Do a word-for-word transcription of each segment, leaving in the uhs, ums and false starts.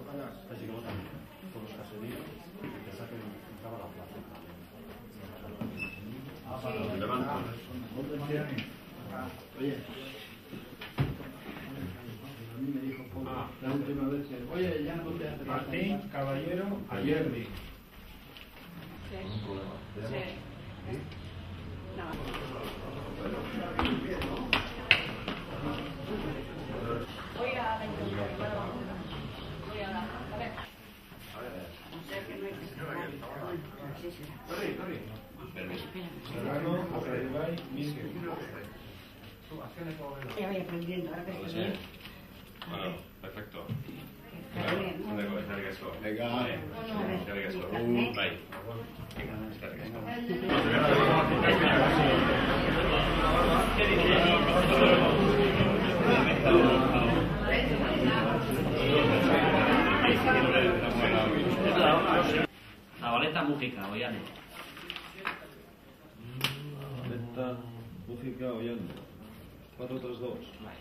Así como también, con los caseríos, que te saquen entraba la plaza. Ah, para los levantos. Oye, a mí me dijo ah, la última vez que, oye, ya no te hace Martín Caballero, ayer vi. Sí. Un problema. Sí. ¿Sí? No. Voy a la introducción. Voy a la. A ver. O sea que no hay que esperar. Sí, sí. Corre, corre. Permiso. Serrano, Aperibay, Miguel. Ya voy aprendiendo, ahora que estoy bien. Bueno, perfecto. Está bien, ¿no? Eskerrik asko. Venga. Eskerrik asko. Bai. Eskerrik asko. Zabaleta Mújica, Ollane. Zabaleta, Mújica, Ollane. cuatro tres dos.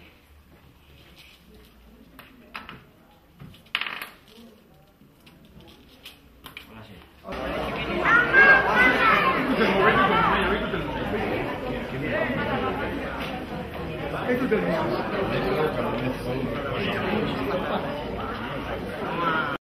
Esto es el